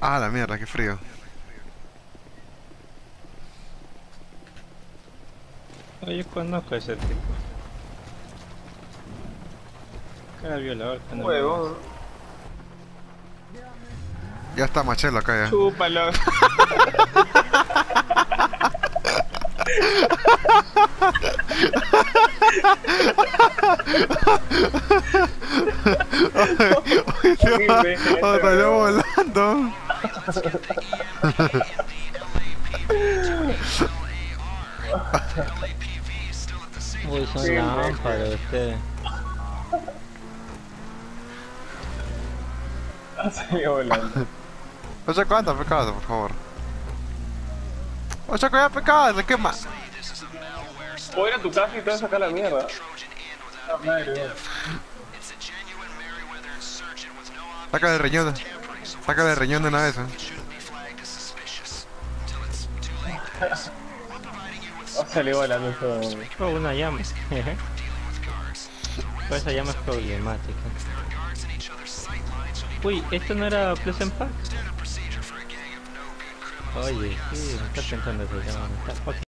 Ah, la mierda, qué frío. Oye, yo conozco a ese tipo. Cara violador, que no mames. Huevón. Ya está Machelo acá ya. Chúpalo. Uy, se Qué va, imbécil, salió huevón. volando. Uy, son Qué lámparas imbécil. ustedes. Ha salido volando. O Chaco, anda, pecado, por favor. O Chaco, ya pecado, se quema. Voy a ir a tu casa y te vas a sacar la mierda. Ah, madre, weón. Sácale el riñón. Sácale el riñón de una vez, Ha salido volando ese huevón. Oh, una llama. Pues esa llama es problemática. Uy, ¿esto no era Pleasant Park? Oye, sí, me está pensando esa llama. Me está